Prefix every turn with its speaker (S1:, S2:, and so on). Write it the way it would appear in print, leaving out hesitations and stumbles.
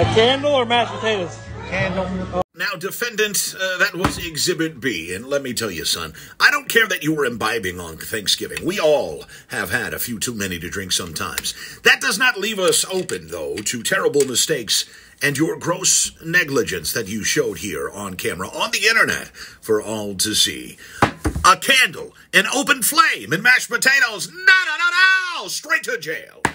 S1: Candle or mashed potatoes?
S2: Candle. Now, defendant, that was Exhibit B, and let me tell you, son, I don't care that you were imbibing on Thanksgiving. We all have had a few too many to drink sometimes. That does not leave us open, though, to terrible mistakes and your gross negligence that you showed here on camera, on the internet, for all to see. A candle, an open flame, and mashed potatoes, no, straight to jail.